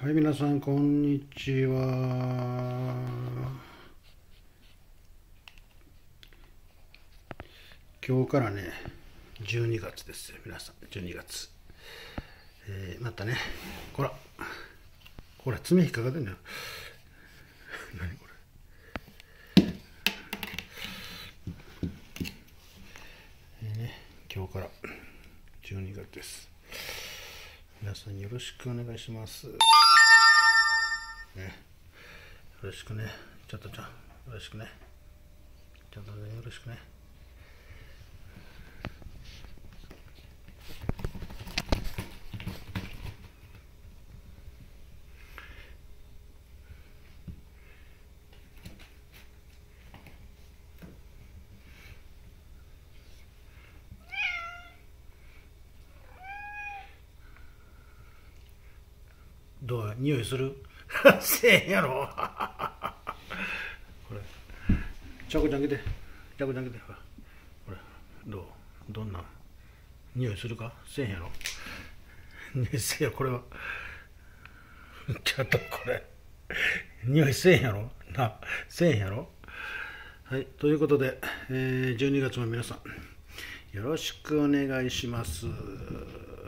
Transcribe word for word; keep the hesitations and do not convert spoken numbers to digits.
はい、皆さん、こんにちは。今日からね、じゅうにがつですよ、皆さん、じゅうにがつ。えー、またね、こら、これ、爪引っかかってんだよ。何これ。えーね、今日からじゅうにがつです。皆さん、よろしくお願いします。ね、よろしくね、ちょっとちゃん、よろしくね。ちょっとね、よろしくね。どう匂いするせえへんやろこれちゃこちゃんけてちゃこちゃんけてほらこれどうどんな匂いするかせえへんやろ匂いせえやこれはちょっとこれ匂いせえへんやろなせえへんやろ。はい、ということで、えー、じゅうにがつも皆さんよろしくお願いします。